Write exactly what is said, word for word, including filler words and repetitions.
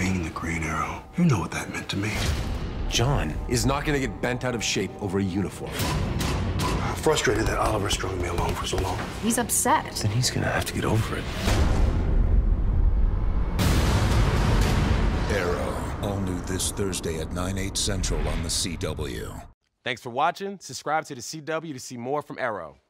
Flying the Green Arrow. You know what that meant to me. John is not gonna get bent out of shape over a uniform. I'm frustrated that Oliver strung me along for so long. He's upset. Then he's gonna have to get over it. Arrow, all new this Thursday at nine, eight central on the C W. Thanks for watching. Subscribe to the C W to see more from Arrow.